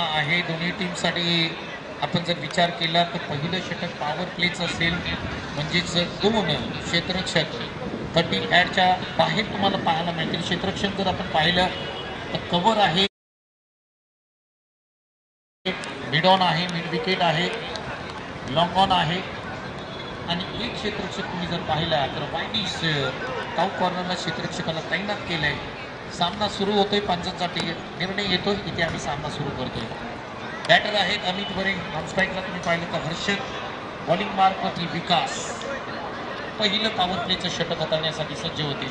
सामना आहे दोन्ही टीमसाठी. आपण जर विचार केला तर पहिलं षटक पॉवर प्लेचं असेल, म्हणजेच 2 क्षेत्ररक्षक 30 ॲडच्या बाहेर तुम्हाला पाहायला मिळतील. क्षेत्ररक्षण जर आपण पाहिलं तर कव्हर आहे, मिड ऑन आहे, मिड विकेट आहे, लॉंग ऑन आहे आणि एक क्षेत्ररक्षक तुम्ही जर पाहिला तर वाईडीस काऊ कॉर्नरला क्षेत्ररक्षकाला तैनात केलंय. सामना सुरू होतोय, पंचांचा निर्णय येतोय, इथे आम्ही सामना सुरू करतोय. बॅटर आहेत अमित वरे, नॉन स्ट्राईकला तुम्ही पाहिलं तर हर्षद, बॉलिंग मार्कवरती विकास. पहिलं पॉवर प्लेचं षटक हाताळण्यासाठी सज्ज होते.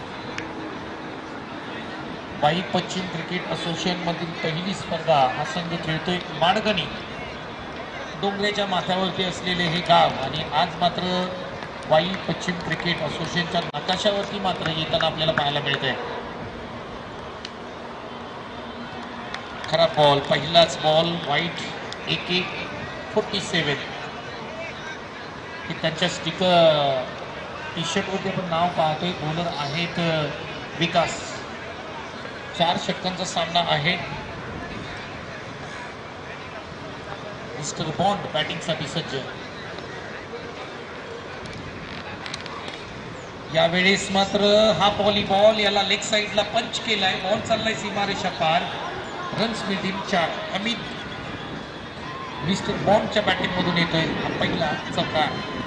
वाई पश्चिम क्रिकेट असोसिएशन मधील पहिली स्पर्धा हा संघ खेळतोय. माडगणी डोंगराच्या माथ्यावरती असलेले हे गाव आणि आज मात्र वाई पश्चिम क्रिकेट असोसिएशनच्या नकाशावरती मात्र येताना आपल्याला पाहायला मिळतंय. खराब बॉल, पहिलाच बॉल, वाईट 1-47. की त्यांच्या स्टिकर टी शर्टवरती आपण नाव पाहतोय. बॉलर आहेत विकास. 4 षटकांचा सामना आहे. मिस्टर बॉन्ड बॅटिंगसाठी सज्ज. यावेळेस मात्र हा बॉल याला लेग साईडला पंच केलाय. बॉल चाललाय सीमारेषा पार. रन्स मिळतील 4. अमित मिस्टर बॉन्डच्या बॅटिंग मधून येतोय. हा पहिला चौका.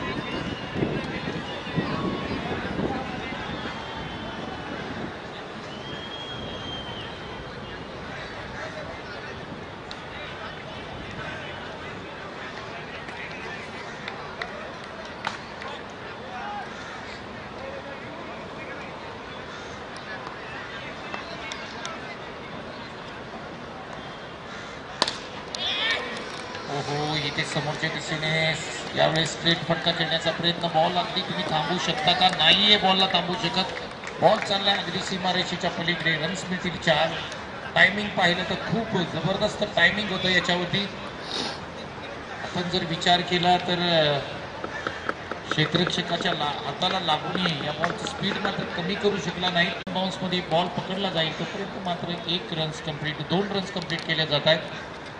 इथे समोरच्या दिशेने यावेळेस स्ट्रेट फटका खेळण्याचा प्रयत्न. बॉल अगदी तुम्ही थांबवू शकता का? नाहीये बॉलला थांबवू शकत. बॉल चाललाय अगदी सीमारेषेच्या पलीकडे. रन्स मिळतील 4. टायमिंग पाहिलं तर खूप जबरदस्त टायमिंग होतं याच्यावरती. आपण जर विचार केला तर क्षेत्ररक्षकाच्या हाताला लागूनही या बॉलची स्पीड मात्र कमी करू शकला नाही. बाउन्समध्ये बॉल पकडला जाईल तोपर्यंत मात्र 1 रन्स कंप्लीट, 2 रन्स कंप्लीट केल्या जात आहेत.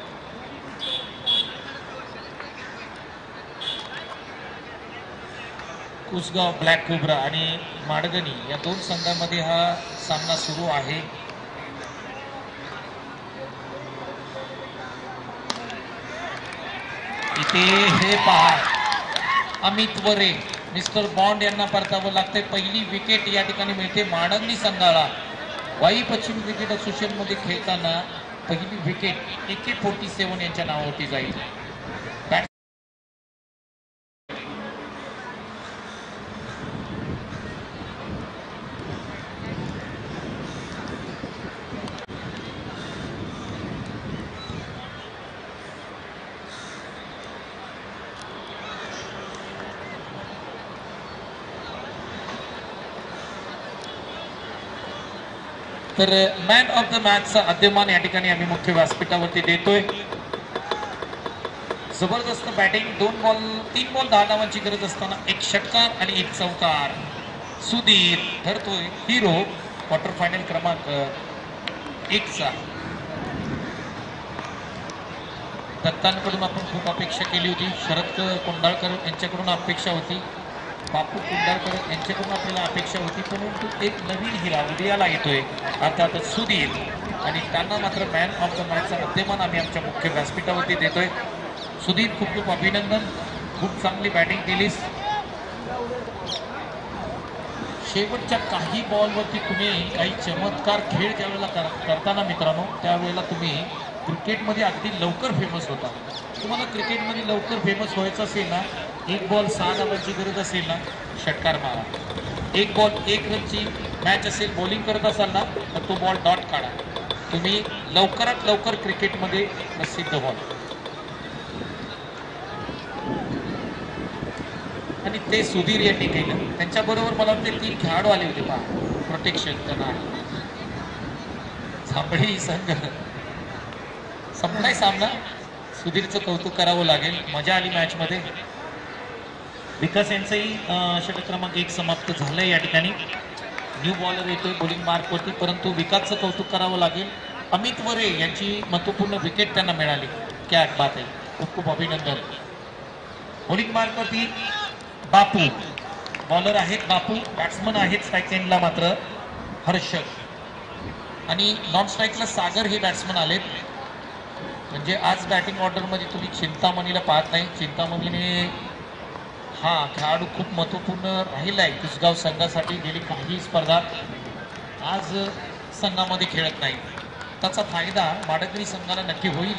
कुसगाव ब्लॅक कोब्रा आणि माडगणी या 2 संघांमध्ये हा सामना सुरू आहे. इथे हे पहा, अमित वरे, मिस्टर बॉन्ड यांना परतावं लागतंय. पहिली विकेट या ठिकाणी मिळते माडगणी संघाला. वाई पश्चिम क्रिकेट असोसिएशन मध्ये खेळताना पहिली विकेट AK-47 यांच्या नावावरती जाईल. तर मॅन ऑफ द मॅचचा अद्यमान या ठिकाणी आम्ही मुख्य व्यासपीठावरती देतोय. जबरदस्त बॅटिंग. 3 बॉल 10 धावांची गरज असताना 1 षटकार आणि 1 चौकार. सुधीर ठरतोय हिरो. क्वार्टर फायनल क्रमांक 1चा. दत्तांकडून आपण खूप अपेक्षा केली होती. शरद कोंडाळकर यांच्याकडून अपेक्षा होती. बापू कुंडाळकर यांच्याकडून आपल्याला अपेक्षा होती. परंतु एक नवीन हिरा उदयाला येतोय अर्थात सुधीर, आणि त्यांना मात्र मॅन ऑफ द मॅचचा अद्यमान आम्ही आमच्या मुख्य व्यासपीठावरती देतोय. सुधीर, खूप खूप अभिनंदन. खूप चांगली बॅटिंग केलीस. शेवटच्या काही बॉलवरती तुम्ही काही चमत्कार खेळ ज्यावेळेला करताना मित्रांनो, त्यावेळेला तुम्ही क्रिकेटमध्ये अगदी लवकर फेमस होता. तुम्हाला क्रिकेटमध्ये लवकर फेमस व्हायचं असेल ना, 1 बॉल 6 धावांची गरज असेल ना, षटकार मारा. 1 बॉल 1 रनची मॅच असेल, बॉलिंग करत असाल ना, तर तो बॉल डॉट काढा. तुम्ही लवकरात लवकर क्रिकेटमध्ये प्रसिद्ध व्हाल. आणि ते सुधीर यांनी केलं. त्यांच्याबरोबर मला वाटते 3 खेळाडू आले होते पहा, प्रोटेक्शन त्यांना. साबळी संघ संपलाय सामना. सुधीरचं कौतुक करावं लागेल. मजा आली मॅचमध्ये. विकास यांचंही षटक क्रमांक 1 समाप्त झालंय या ठिकाणी. न्यू बॉलर येतोय बॉलिंग मार्कवरती, परंतु विकासचं कौतुक करावं लागेल. अमित वरे यांची महत्वपूर्ण विकेट त्यांना मिळाली. क्या बात आहे, खूप खूप अभिनंदन. बॉलिंग मार्कवरती बापू बॉलर आहेत, बापू बॅट्समन आहेत. स्ट्राईक एंडला मात्र हर्षद आणि नॉन स्ट्राईकला सागर हे बॅट्समन आलेत. म्हणजे आज बॅटिंग ऑर्डरमध्ये तुम्ही चिंतामणीला पाहत नाही. चिंतामणीने हा खेळाडू खूप महत्वपूर्ण राहिला आहे कुसगाव संघासाठी. गेली काही स्पर्धा आज संघामध्ये खेळत नाही. त्याचा फायदा माडकरी संघाला नक्की होईल.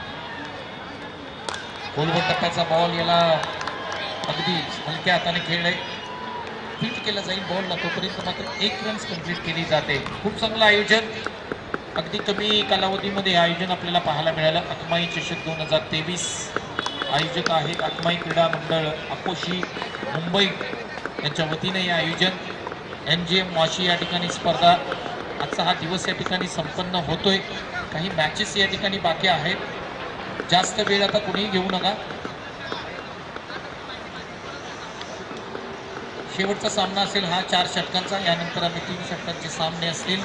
खोलवर टप्प्याचा बॉल याला अगदी हलक्या हाताने खेळलाय, फील्ड केला जाईल बॉलला. तोपर्यंत मात्र 1 रन्स कंप्लीट केली जाते. खूप चांगलं आयोजन, अगदी कमी कालावधीमध्ये आयोजन आपल्याला पाहायला मिळालं. अकमाई चषक 2023 आयोजक आहेत अकमाई क्रीडा मंडळ अकोशी मुंबई यांच्या वतीने हे आयोजन. NGM वाशी या ठिकाणी स्पर्धा. आजचा हा दिवस या ठिकाणी संपन्न होतोय. काही मॅचेस या ठिकाणी बाकी आहेत. जास्त वेळ आता कोणी घेऊ नका. शेवटचा सामना असेल हा 4 षटकांचा. यानंतर आम्ही 3 षटकांचे सामने असतील.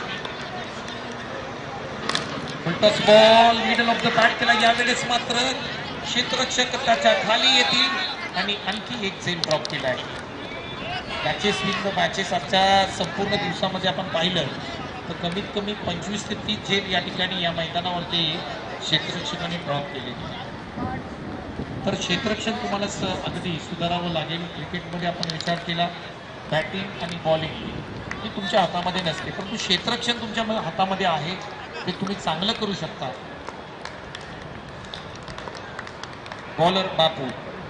Full toss ball middle off the bat केला. यावेळेस मात्र क्षेत्ररक्षक त्याच्या खाली येतील आणि आणखी एक झेल ड्रॉप केला आहे. मॅचेस विन द मॅचेस आजच्या संपूर्ण दिवसामध्ये आपण पाहिलं तर कमीत कमी 25 ते 30 झेल या ठिकाणी या मैदानावरती क्षेत्ररक्षकांनी ड्रॉप केले. तर क्षेत्ररक्षण तुम्हाला अगदी सुधारावं लागेल. क्रिकेटमध्ये आपण विचार केला बॅटिंग आणि बॉलिंग ही तुमच्या हातामध्ये नसते, परंतु क्षेत्ररक्षण तुमच्या हातामध्ये आहे. ते तुम्ही चांगलं करू शकता. बॉलर बापू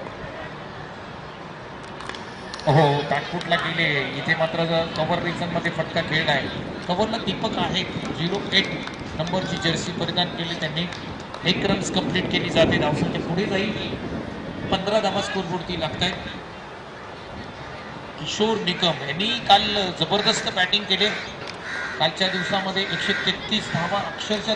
हो बॅकफुटला गेले. इथे मात्र कव्हर रिजन मध्ये फटका खेळला आहे. कव्हरला दीपक आहे 08 नंबरची जर्सी परिधान केली त्यांनी. 1 रन्स कंप्लीट केली जाते. धावसंख्या पुढे जाईल. 15 धावा स्कोरवरती लागत आहेत. किशोर निकम यांनी काल जबरदस्त बॅटिंग केले. कालच्या दिवसामध्ये 133 धावा अक्षरशः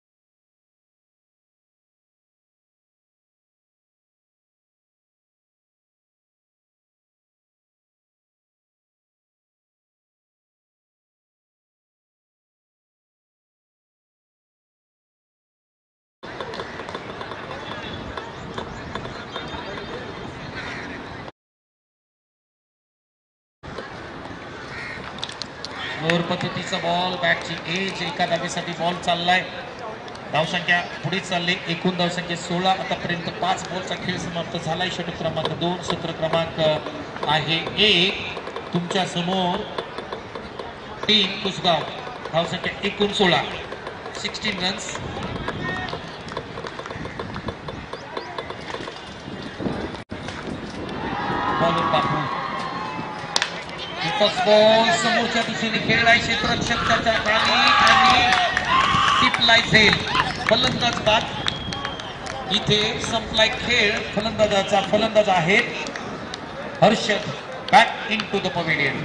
लोअर पद्धतीचा बॉल बॅटची एज. एका धावेसाठी बॉल चाललाय. धावसंख्या पुढे चालली. एकूण धावसंख्या 16. आतापर्यंत 5 बॉलचा खेळ समाप्त झालाय. षटक क्रमांक 2 सत्र क्रमांक आहे 1 तुमच्या समोर. टीम कुसगाव धावसंख्या एकूण 16 रन्स. बॉलर बापू बॉल समोरच्या दिशेने खेळलाय. क्षेत्ररक्षक त्याच्या खाली आणि टिपलाय झेल. फलंदाज बाद. इथे संपलाय खेळ. फलंदाजाचा फलंदाज आहे Harshad. Back in to the pavilion.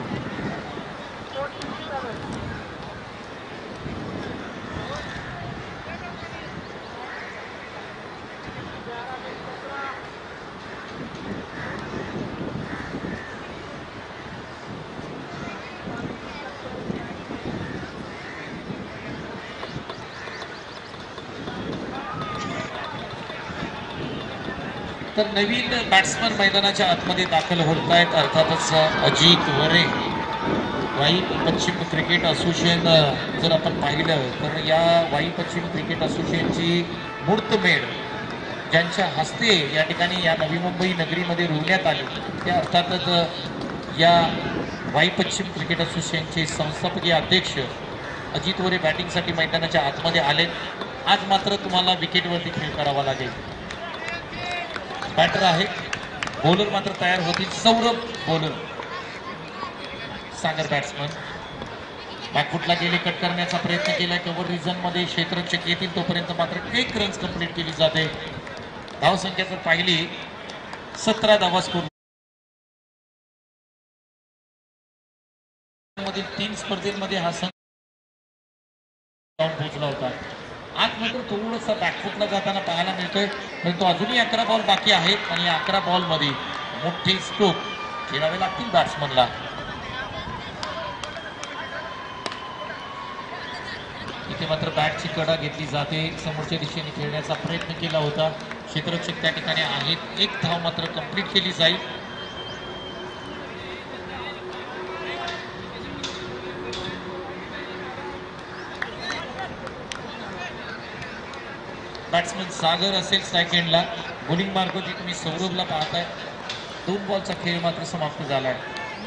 तर नवीन बॅट्समन मैदानाच्या आतमध्ये दाखल होत आहेत. अर्थातच अजित वरे. वाई पश्चिम क्रिकेट असोसिएशन जर आपण पाहिलं तर या वाई पश्चिम क्रिकेट असोसिएशनची मुहूर्तमेढ ज्यांच्या हस्ते या ठिकाणी या नवी मुंबई नगरीमध्ये रोवण्यात आली ते अर्थातच या वाई पश्चिम क्रिकेट असोसिएशनचे संस्थापकीय अध्यक्ष अजित वरे बॅटिंगसाठी मैदानाच्या आतमध्ये आले. आज मात्र तुम्हाला विकेटवरती खेळ करावा लागेल. बॅटर आहे. बॉलर मात्र तयार होतील. सौरभ बॉलर. सागर बॅट्समन. बॅकफुटला गेले. कट करण्याचा प्रयत्न केला. कव्हर रिजन मध्ये क्षेत्ररक्षक येतील तोपर्यंत मात्र 1 रन्स कंप्लीट केली जाते. धावसंख्या जर पाहिली 17 धावा स्कोर मधील 3 स्पर्धेमध्ये हा संघ पोहोचला होता. आज मात्र थोडंसं बॅकफुटला जाताना पाहायला मिळतोय, परंतु अजूनही 11 बॉल बाकी आहेत आणि 11 बॉलमध्ये मोठे स्ट्रोक खेळावे लागतील बॅट्समनला. इथे इथे मात्र बॅटची कडा घेतली जाते. समोरच्या दिशेने खेळण्याचा प्रयत्न केला होता. क्षेत्ररक्षक त्या ठिकाणी आहेत. एक धाव मात्र कंप्लीट केली जाईल. बॅट्समन सागर असेल स्ट्राईक एंडला. बॉलिंग मार्ग जी तुम्ही सौरभला पाहताय. 2 बॉलचा खेळ मात्र समाप्त झालाय.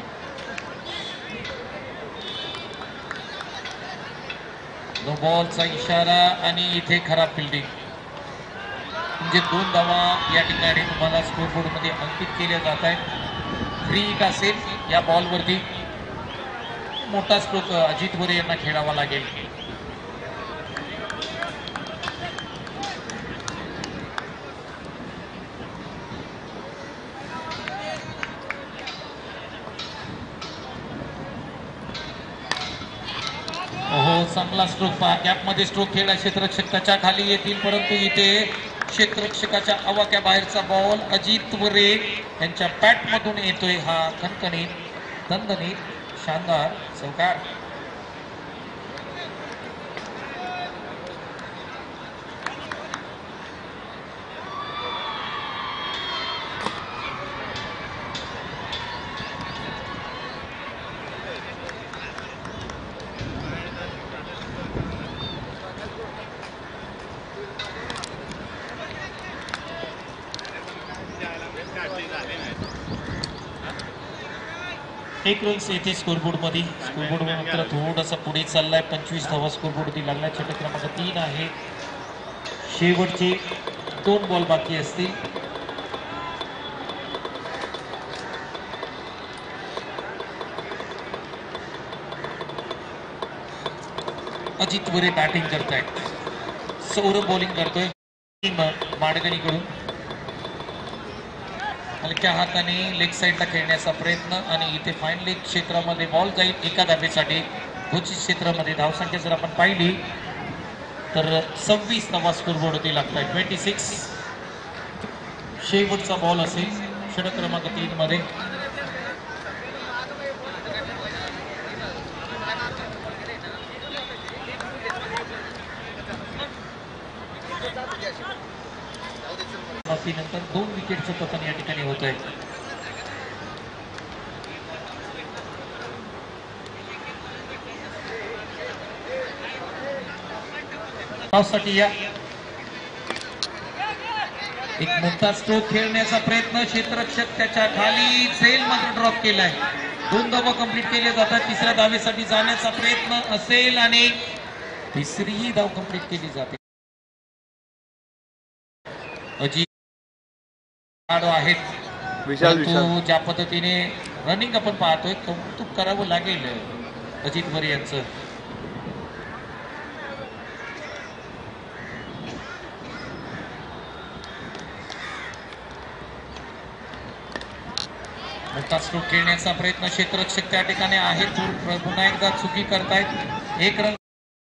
नो बॉलचा इशारा आणि इथे खराब फिल्डिंग. म्हणजे 2 धावा या ठिकाणी तुम्हाला स्कोरबोर्ड मध्ये अंकित केल्या जात आहेत. फ्री हिट असेल या बॉलवरती. मोठा स्ट्रोक अजित वरे यांना खेळावा लागेल. हो, चांगला स्ट्रोक पहा. गॅपमध्ये स्ट्रोक खेळला. क्षेत्ररक्षक त्याच्या खाली येतील, परंतु इथे क्षेत्ररक्षकाच्या आवाक्या बाहेरचा बॉल अजित वरे यांच्या बॅट मधून येतोय. हा खणखणीत दणदणीत शानदार चौकार. एक रन्स येथे स्कोरबोर्ड मध्ये. स्कोरबोर्ड मात्र थोडासा पुढे चाललाय. 25 धावा स्कोरबोर्ड ती लागला. षटक क्रमांक 3 आहे. शेवटचे 2 बॉल बाकी असतील. अजित वरे बॅटिंग करतायत. सौरभ बॉलिंग करतोय माडगणीकडून. हलक्या हाताने लेग साईडला खेळण्याचा प्रयत्न आणि इथे फाईन लेग क्षेत्रामध्ये बॉल जाईल एका धावेसाठी. घोषित क्षेत्रामध्ये धावसंख्या जर आपण पाहिली तर 26 धावा स्कोरबोर्ड होती लागतात. 26 शेवटचा बॉल असेल षटक क्रमांक 3 मध्ये. नंतर 2 विकेटचं पतन या ठिकाणी होत आहे. या एक मोठा स्ट्रोक खेळण्याचा प्रयत्न. क्षेत्ररक्षक त्याच्या खाली झेल मात्र ड्रॉप केलाय. 2 धावा कंप्लीट केले जातात. 3ऱ्या धावेसाठी जाण्याचा प्रयत्न असेल आणि 3री धाव कंप्लीट केली जाते. अजित आहेत. परंतु ज्या पद्धतीने रनिंग आपण पाहतोय कौतुक करावं लागेल अजित वरे यांचं. मोठा स्ट्रोक खेळण्याचा प्रयत्न. क्षेत्ररक्षक त्या ठिकाणी आहेत. पुन्हा एकदा चुकी करतायत. 1 रन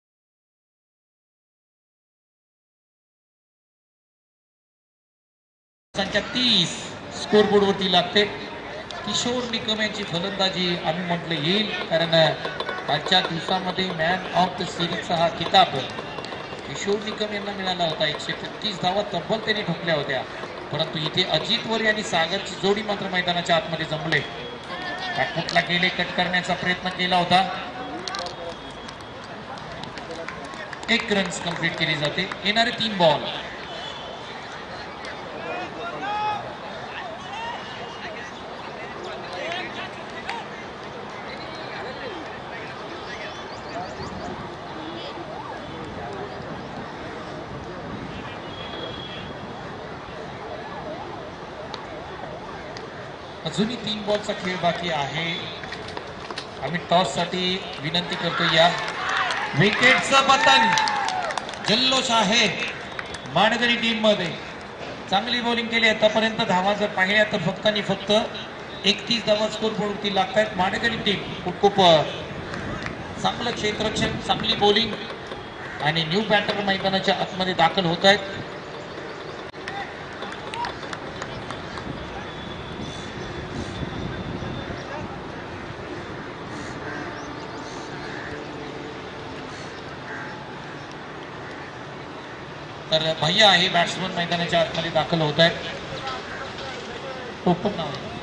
संख्या 30 स्कोरबोर्ड वरती लागते. किशोर निकम यांची फलंदाजी आम्ही म्हटलं येईल, कारण कालच्या दिवसामध्ये मॅन ऑफ द सिरीजचा हा किताब किशोर निकम यांना मिळाला होता. 133 धावा तब्बल त्यांनी ठोकल्या होत्या. परंतु इथे अजित वरे आणि सागरची जोडी मात्र मैदानाच्या आतमध्ये जमले. बॅकफुटला गेले, कट करण्याचा प्रयत्न केला होता. 1 रन्स कंप्लीट केली जाते. येणारे 3 बॉल. अजूनही 3 बॉलचा खेळ बाकी आहे. आम्ही टॉस साठी विनंती करतो. या विकेटचं पतन. जल्लोष आहे माडगणी टीम मध्ये. चांगली बॉलिंग केली आतापर्यंत. धावा जर पाहिल्या तर फक्त आणि फक्त 31 धावा स्कोरबोर्डवरती लागतात. माडगणी टीम खूप चांगलं क्षेत्ररक्षण, चांगली बॉलिंग आणि न्यू बॅटर मैदानाच्या आतमध्ये दाखल होत आहेत. तर भैया आहे बॅट्समन मैदानाच्या आतमध्ये दाखल होत आहे. टोपण नाव आहे.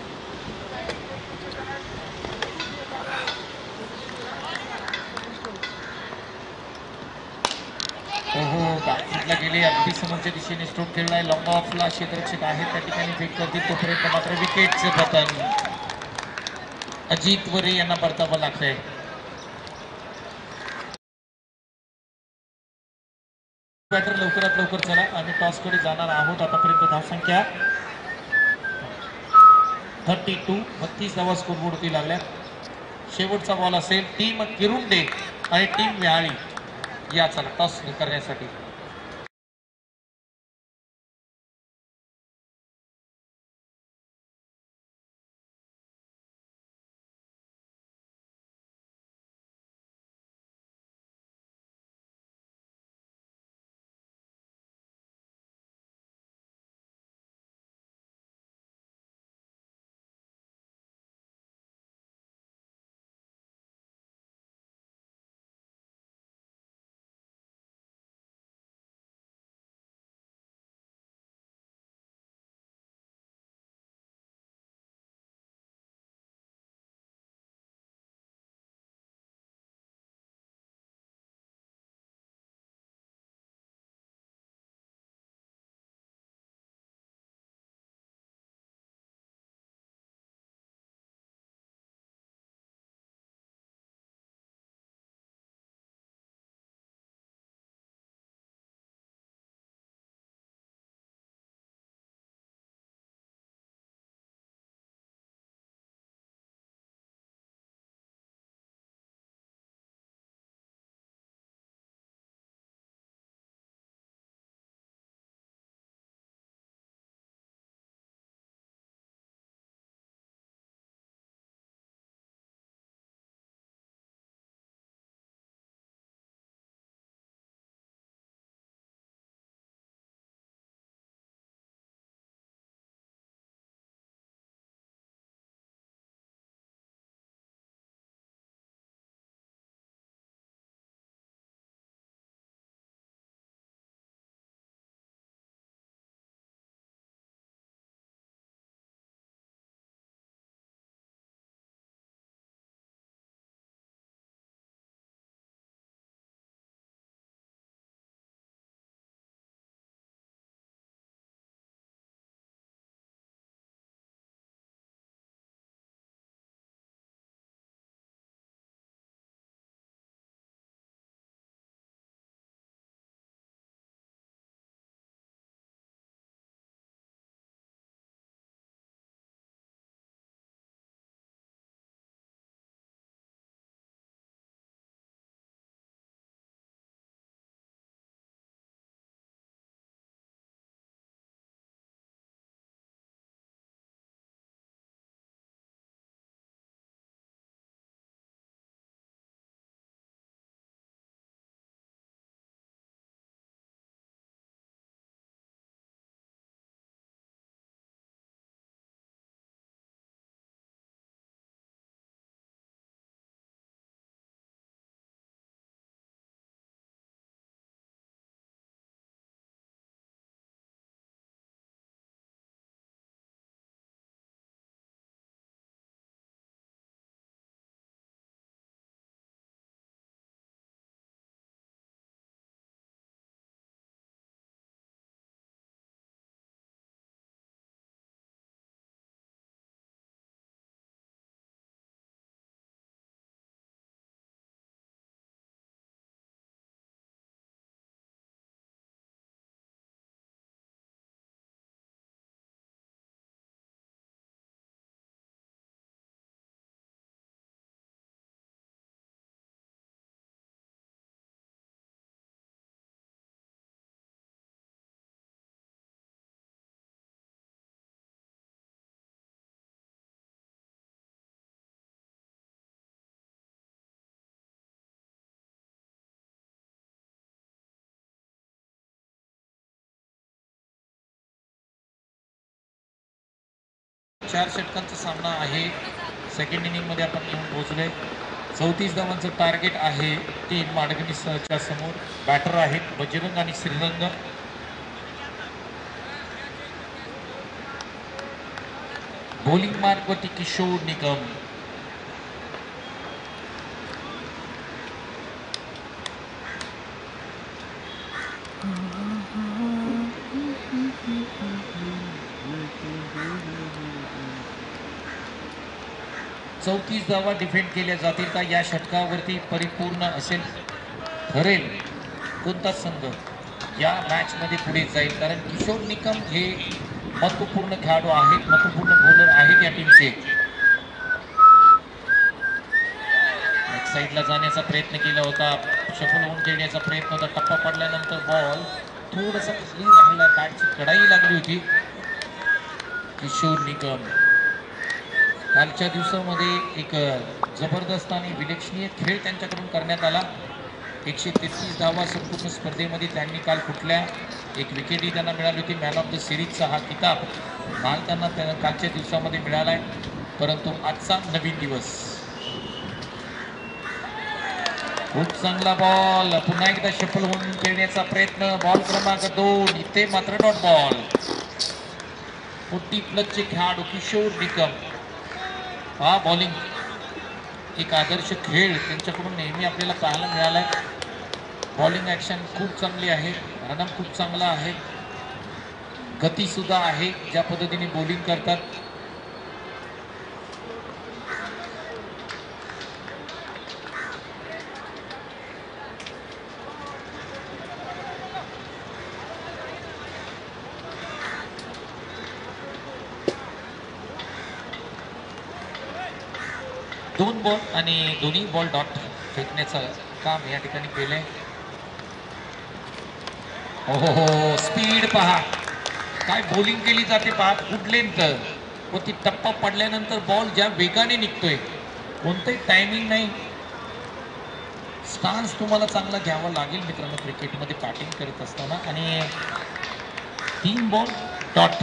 हो बॅटफुटला गेले अगदी समोरच्या दिशेने स्ट्रोक खेळलाय. लॉंग ऑफला क्षेत्ररक्षक आहेत त्या ठिकाणी फेक करतील तोपर्यंत मात्र विकेटचे पतन. अजित वरे यांना परतावं लागतंय. बॅटर लवकरात लवकर चला आम्ही टॉसकडे जाणार आहोत. आतापर्यंत धावसंख्या 32 32 धावा स्कोरबोर्डवरती लागल्या. शेवटचा बॉल असेल टीम किरुंडे आणि टीम व्याळी या चला टॉस करण्यासाठी. चार षटकांचा सामना आहे. सेकंड इनिंगमध्ये आपण येऊन पोहोचलोय. 34 धावांचं टार्गेट आहे. 3 माडगणीच्या समोर बॅटर आहेत बजरंग आणि श्रीरंग. बॉलिंग मार्गवरती किशोर निकम. चौतीस धावा डिफेंड केल्या जातील का या षटकावरती परिपूर्ण असेल ठरेल कोणता संघ या मॅच मध्ये पुढे जाईल. कारण किशोर निकम हे महत्वपूर्ण खेळाडू आहेत, महत्वपूर्ण बॉलर आहेत या टीमचे. एक साईडला जाण्याचा प्रयत्न केला होता, सफल होऊन खेळण्याचा प्रयत्न होता. टप्पा पडल्यानंतर बॉल थोडासा राहिला, बॅटची कडाई लागली होती. किशोर निकम कालच्या दिवसामध्ये एक जबरदस्त आणि विलक्षणीय खेळ त्यांच्याकडून करण्यात आला. 133 धावा संपूर्ण स्पर्धेमध्ये त्यांनी काल कुठल्या एक विकेटही त्यांना मिळाली होती. मॅन ऑफ द सिरीजचा हा किताब काल त्यांना कालच्या दिवसामध्ये मिळाला आहे. परंतु आजचा नवीन दिवस. खूप चांगला बॉल, पुन्हा एकदा शफल होऊन खेळण्याचा प्रयत्न. बॉल क्रमांक 2 इथे मात्र डॉट बॉल. 40+ खेळाडू किशोर निकम. हा बॉलिंग एक आदर्श खेळ त्यांच्याकडून नेहमी आपल्याला पाहायला मिळालाय. बॉलिंग ॲक्शन खूप चांगली आहे, रनअप खूप चांगला आहे, गती सुद्धा आहे. ज्या पद्धतीने बॉलिंग करतात दोन बॉल आणि दोन्ही बॉल डॉट फेकण्याचं काम या ठिकाणी केलंय. हो स्पीड पहा, काय बॉलिंग केली जाते पहा. गुड लेंथ व ती टप्पा पडल्यानंतर बॉल ज्या वेगाने निघतोय, कोणतंही टायमिंग नाही. स्टान्स तुम्हाला चांगला घ्यावा लागेल मित्रांनो क्रिकेटमध्ये बॅटिंग करत असताना. आणि 3 बॉल डॉट.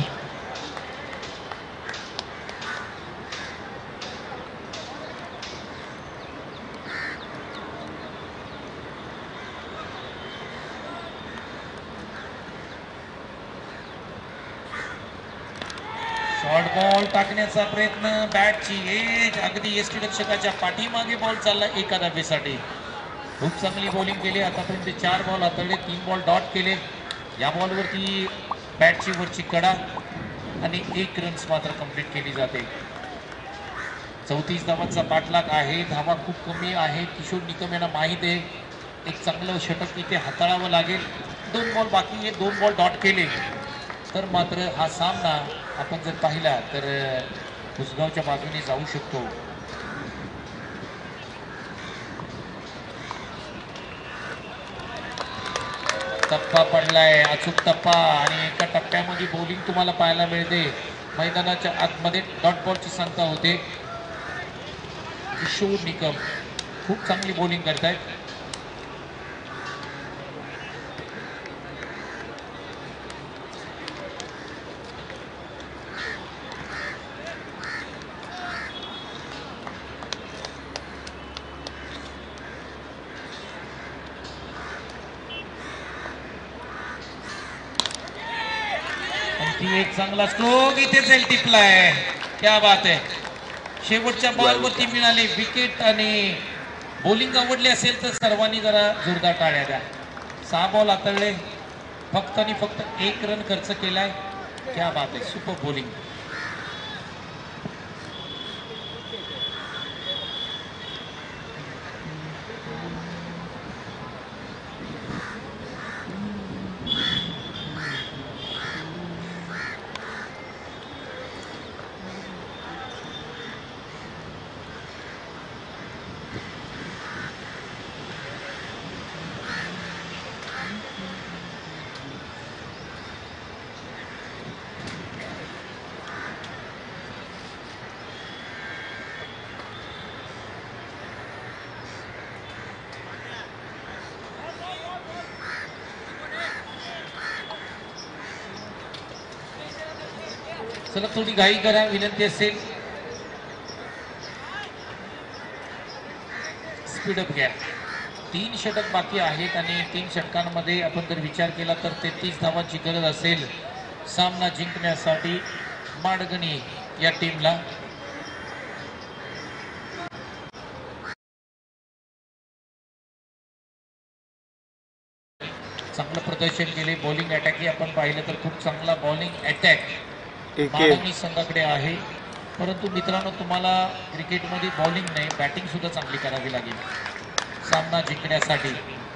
शॉर्ट बॉल टाकण्याचा प्रयत्न, बॅटची एज अगदी यष्टीरक्षकाच्या पाठीमागे बॉल चालला एका धावेसाठी. खूप चांगली बॉलिंग केली. आतापर्यंत 4 बॉल हाताळले, 3 बॉल डॉट केले. या बॉलवरती बॅटची वरची कडा आणि 1 रन्स मात्र कंप्लीट केली जाते. 34 धावांचा पाठलाग आहे. धावा खूप कमी आहे. किशोर निकम यांना माहीत आहे एक चांगलं षटक इथे हाताळावं लागेल. 2 बॉल बाकी आहे, 2 बॉल डॉट केले तर मात्र हा सामना आपण जर पाहिला तर कुसगावच्या बाजूने जाऊ शकतो. टप्पा पडलाय, अचूक टप्पा आणि एका टप्प्यामध्ये बॉलिंग तुम्हाला पाहायला मिळते. मैदानाच्या आतमध्ये डॉट बॉलची संख्या होते. किशोर निकम खूप चांगली बॉलिंग करतायत. एक चांगला स्ट्रोक इथे जाईल, टिपलाय. क्या बात आहे. शेवटच्या बॉलवरती मिळाले विकेट. आणि बॉलिंग आवडली असेल तर सर्वांनी जरा जोरदार टाळ्या द्या. 6 बॉल हाताळले, फक्त आणि फक्त 1 रन खर्च केलाय. क्या बात आहे, सुपर बॉलिंग. चला थोडी घाई करा, विनंती असेल. स्पीडअप घ्या. 3 षटक बाकी आहेत आणि 3 षटकांमध्ये आपण जर विचार केला तर 33 धावांची गरज असेल सामना जिंकण्यासाठी. माडगणी या टीमला. चांगलं प्रदर्शन केले. बॉलिंग अटॅकही आपण पाहिलं तर खूप चांगला बॉलिंग अटॅक मानवी संघाकडे आहे. परंतु मित्रांनो, तुम्हाला क्रिकेटमध्ये बॉलिंग नाही, बॅटिंग सुद्धा चांगली करावी लागेल सामना जिंकण्यासाठी.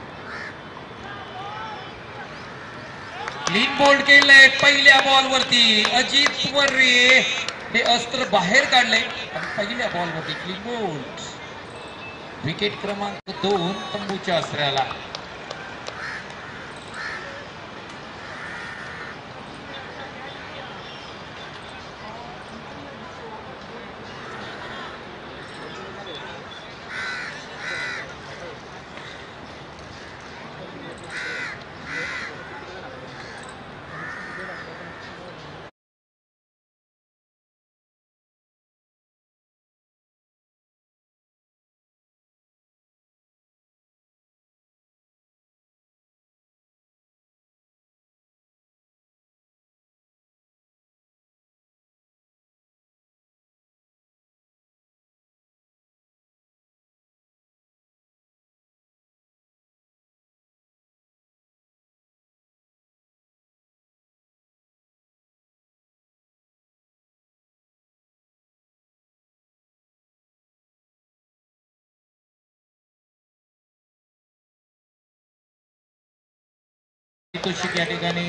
क्लीन बोल्ड केलंय पहिल्या बॉलवरती. अजित वर्रे हे अस्त्र बाहेर काढले आणि पहिल्या बॉलवरती क्लीन बोल्ड. विकेट क्रमांक 2 तंबूच्या अस्त्राला. या ठिकाणी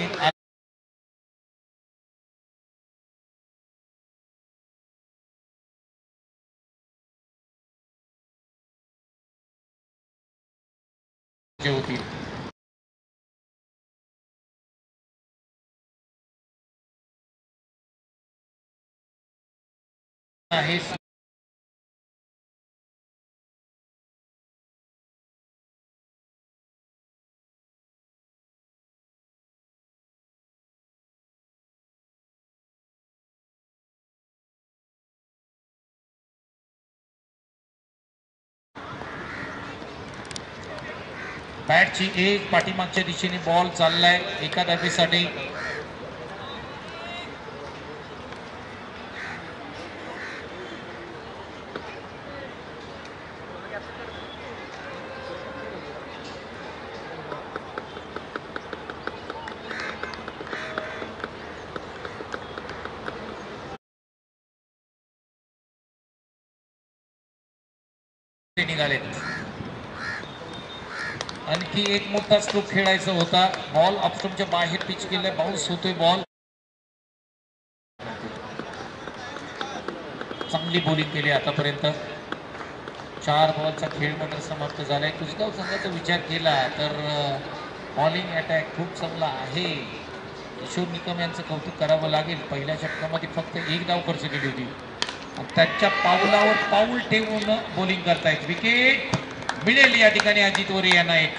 होती. आहे बॅटची एक पाठीमागच्या दिशेने बॉल चाललाय एका धावेसाठी. निघालेत. आणखी एक मोठा स्ट्रोक खेळायचा होता. बॉल ऑफस्टंपच्या बाहेर पिच केलाय. बाउन्स होतोय बॉल. चांगली बॉलिंग केली आतापर्यंत. 4 बॉलचा खेळ मात्र समाप्त झालाय. कुसगाव संघाचा विचार केला तर बॉलिंग अटॅक खूप चांगला आहे. किशोर निकम यांचं कौतुक करावं लागेल. पहिल्या षटकामध्ये फक्त 1 धाव खर्च केली होती. त्याच्या पाऊलावर पाऊल ठेवून बॉलिंग करतायत. विकेट मिळेल या ठिकाणी अजित वरे यांना एक.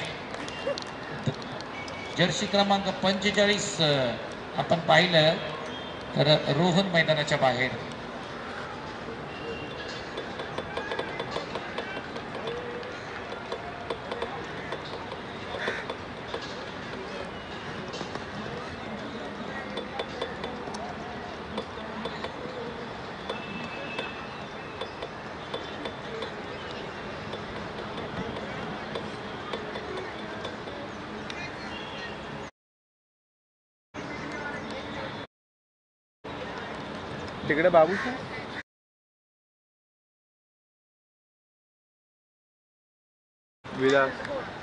जर्सी क्रमांक 45 आपण पाहिलं तर रोहन मैदानाच्या बाहेर. तिकडे बाबू विलास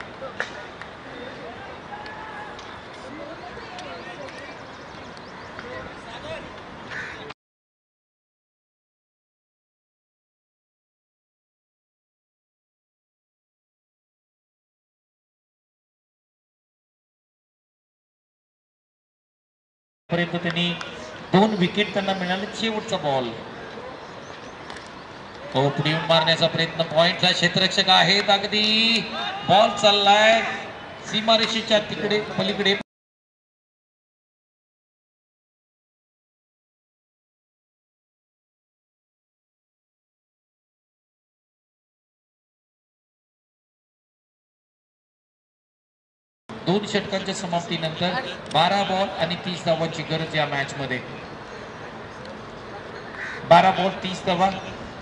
पर्यंत त्यांनी 2 विकेट त्यांना मिळाले. शेवटचा बॉल पुढे मारण्याचा प्रयत्न. पॉइंटला क्षेत्ररक्षक आहेत. अगदी बॉल चाललाय सीमारेषेच्या तिकडे पलीकडे. दोन षटकांच्या समाप्तीनंतर 12 बॉल आणि 30 धावांची गरज या मॅच मध्ये. 12 बॉल 30 धावा.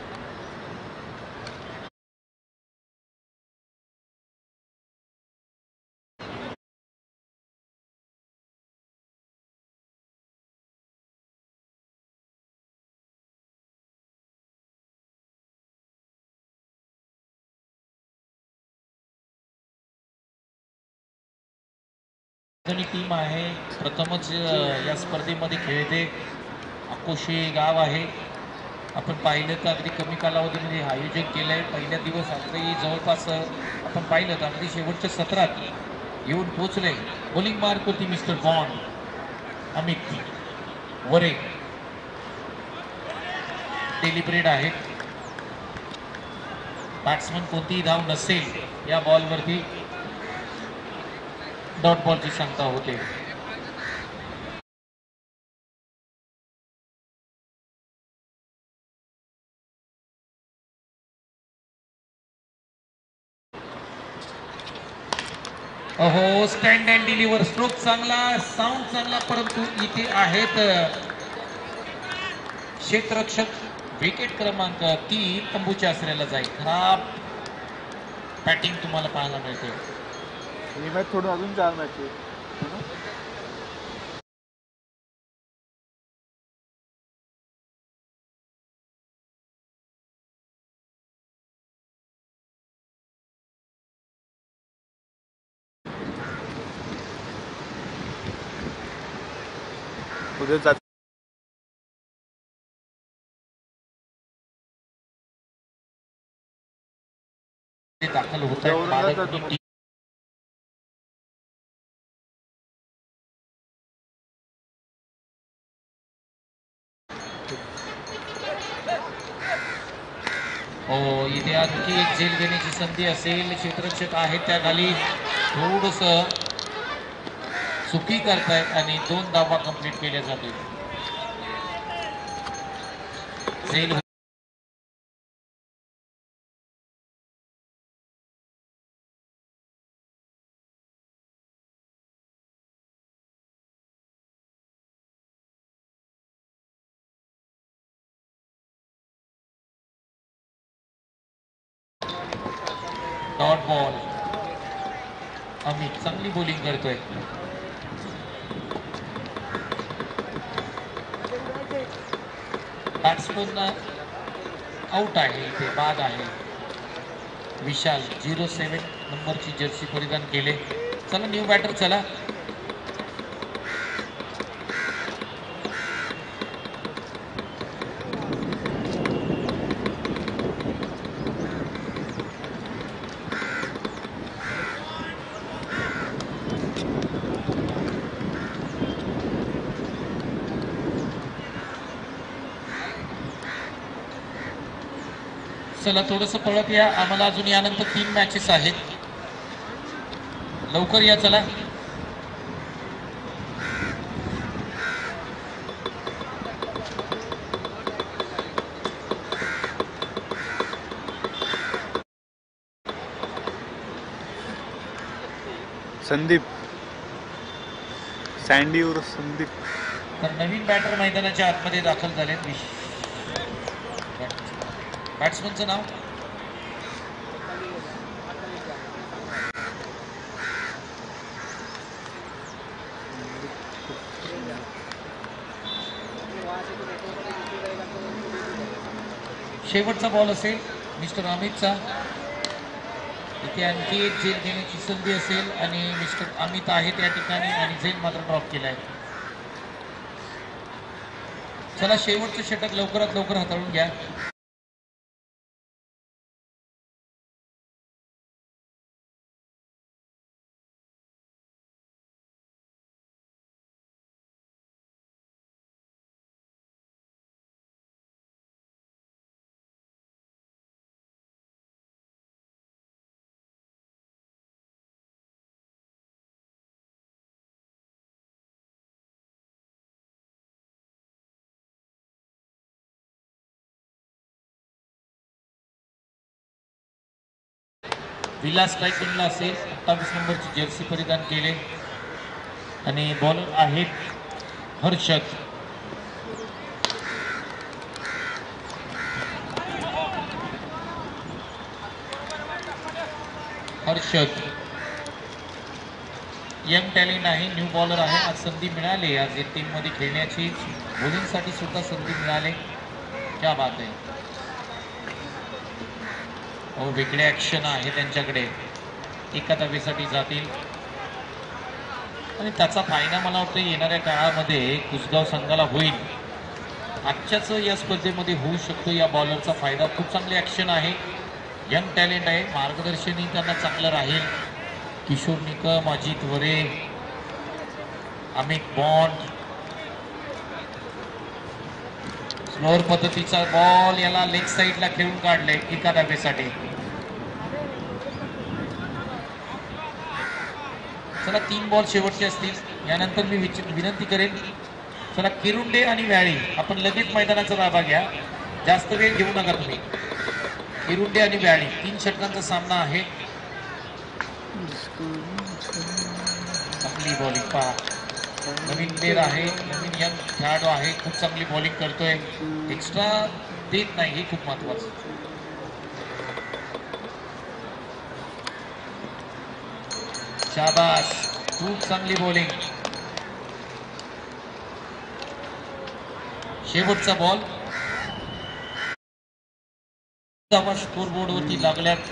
टीम आहे प्रथमच या स्पर्धेमध्ये खेळते. अकोशे गाव आहे. आपण पाहिलं तर अगदी कमी कालावधीमध्ये आयोजन केलंय. पहिल्या दिवस अगदी जवळपास आपण पाहिलं तर अगदी शेवटच्या सत्रात येऊन पोहोचले. बॉलिंग मार्क होती mister bond Amit Vare. Deliberate आहे. बॅट्समन कोणतीही धाव नसेल या बॉलवरती डॉट बॉलची शंका होते. अहो स्टँड अँड डिलिव्हर. स्ट्रोक चांगला, साऊंड चांगला, परंतु इथे आहेत क्षेत्ररक्षक. विकेट क्रमांक 3 तंबूच्या आसऱ्याला जाईल. खराब बॅटिंग तुम्हाला पाहायला मिळते. ही मॅच थोडं अजून 4 मॅच आहे. उद्या दाखल होत आहे. हो इथे आणखी एक झेल घेण्याची संधी असेल. क्षेत्ररक्षक आहेत त्या खाली थोडस चुकी करतायत आणि 2 धावा कंप्लीट केल्या जातील. झेल डॉट बॉल. अमित चांगली बॉलिंग करतोय. बॅट्समन आउट आहे. इथे बाद आहे. विशाल 07 नंबरची जर्सी परिधान केले. चला न्यू बॅटर चला. चला थोडस पळत या. आम्हाला अजून यानंतर 3 मॅचेस आहेत. लवकर या चला. संदीप सँडीवर संदीप. तर नवीन बॅटर मैदानाच्या आतमध्ये दाखल झालेत. बॅट्समनचं नाव शेवटचा बॉल असेल मिस्टर अमितचा. इथे आणखी एक झेल घेण्याची संधी असेल आणि मिस्टर अमित आहे त्या ठिकाणी आणि झेल मात्र ड्रॉप केलाय. चला शेवटचं षटक लवकरात लवकर हाताळून घ्या. विलास स्ट्रायकिंगला असेल. 28 नंबरची जर्सी परिधान केले आणि बॉलर आहेत हर्षद. हर्षद यंग टॅलेंट आहे, न्यू बॉलर आहे. आज संधी मिळाली आज या टीम मध्ये खेळण्याची, बॉलिंगसाठी सुद्धा संधी मिळाली. क्या बात आहे. वेगळे ऍक्शन आहे त्यांच्याकडे, एका धावेसाठी जातील आणि त्याचा फायदा मला वाटतं येणाऱ्या काळामध्ये कुसगाव संघाला होईल. आजच्याच या स्पर्धेमध्ये होऊ शकतो. या बॉलरचा फायदा, खूप चांगली ऍक्शन आहे, यंग टॅलेंट आहे, मार्गदर्शनही त्यांना चांगलं राहील. किशोर निकम, अजित वरे, अमित बॉन्ड. स्लोअर पद्धतीचा बॉल, याला लेग साईडला खेळून काढले एका धावेसाठी. चला 3 बॉल शेवटचे असतील. यानंतर मी विनंती करेन, चला किरुंडे आणि व्याळी आपण लगेच मैदानाचा ताबा घ्या, जास्त वेळ घेऊ नका तुम्ही. किरुंडे आणि व्याळी 3 षटकांचा सामना आहे. चांगली बॉलिंग पहा, नवीन प्लेअर आहे, नवीन यंग खेळाडू आहे, खूप चांगली बॉलिंग करतोय, एक्स्ट्रा देत नाही, हे खूप महत्वाचं. शाबास, खूप चांगली बॉलिंग. शेवटचा बॉल, स्कोर बोर्ड वरती लागल्यात.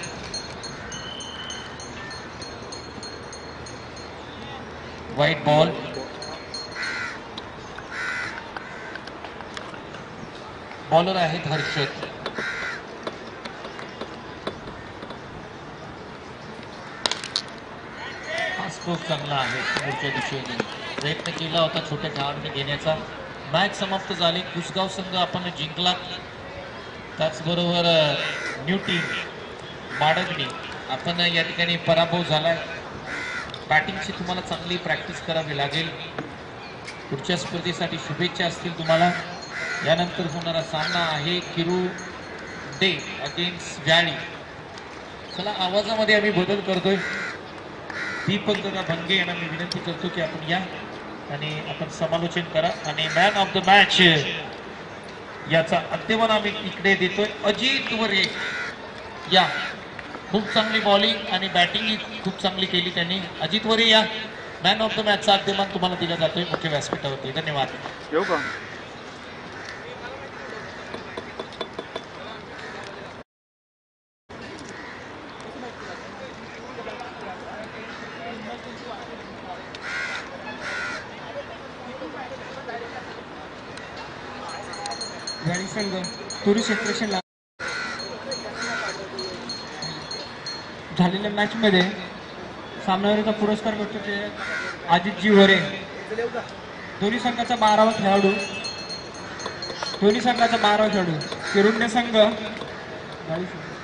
White ball. बॉलर आहेत हर्षद. हा स्ट्रोक चांगला आहे, समोरच्या दिशेने प्रयत्न केला होता छोट्या खेळाडूने घेण्याचा. मॅच समाप्त झाली, कुसगाव संघ आपण जिंकला. त्याचबरोबर न्यू टीम माडगणी आपण या ठिकाणी पराभव झालाय. बॅटिंगची तुम्हाला चांगली प्रॅक्टिस करावी लागेल. पुढच्या स्पर्धेसाठी शुभेच्छा असतील तुम्हाला. यानंतर होणारा सामना आहे किरुंडे अगेन्स्ट व्याळी. चला आवाजामध्ये आम्ही बदल करतोय. दीपक दादा भंगे यांना मी विनंती करतो की आपण या आणि आपण समालोचन करा. आणि मॅन ऑफ द मॅच याचा अद्यमान आम्ही इकडे देतोय अजित वरे. या, खूप चांगली बॉलिंग आणि बॅटिंग खूप चांगली केली त्यांनी. अजित वरे या, मॅन ऑफ द मॅचचा अद्यमान तुम्हाला दिला जातोय मुख्य व्यासपीठावरती. धन्यवाद. येऊ का? व्याळी संघ तुरी क्षेत्रक्षणला झालेल्या मॅचमध्ये सामनावीराचा पुरस्कार मिळतो ते अजितजी वरे. दोन्ही संघाचा 12वा खेळाडू, दोन्ही संघाचा 12वा खेळाडू. किरुंडे संघ